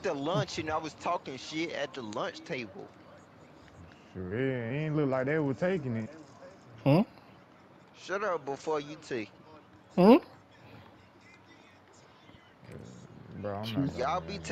the lunch and I was talking shit at the lunch table. Sure, it ain't look like they were taking it. Hmm? Shut up before you take it. Hmm? Bro, I'm not Shoot. going Y'all to be that.